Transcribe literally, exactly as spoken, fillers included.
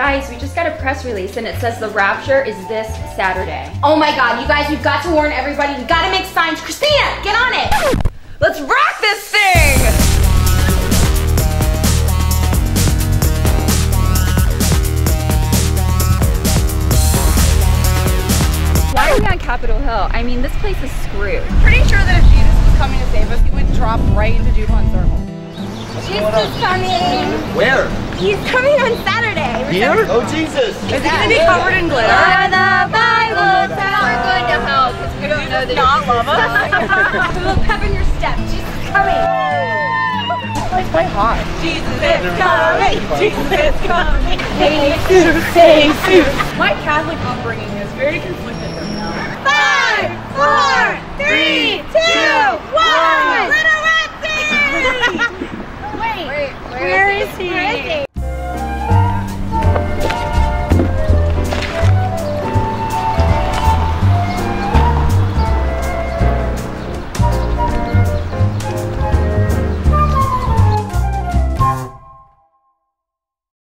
Guys, we just got a press release and it says the Rapture is this Saturday. Oh my God, you guys, we've got to warn everybody. We gotta make signs. Christina, get on it. Let's rock this thing! Why are we on Capitol Hill? I mean, this place is screwed. Pretty sure that if Jesus was coming to save us, he would drop right into DuPont Circle. Jesus is coming. Where? He's coming on Saturday. Here? Oh, Jesus. Is he gonna be covered in glitter? For the Bible We're going to hell because we don't know that not love us. A little pep in your step. Jesus is coming. It's quite hot. Jesus is coming. Jesus is coming. Jesus, Jesus. My Catholic upbringing is very conflicted right now. Five, four, three, two, one. Little Wait, Wait, where is he? Where is he?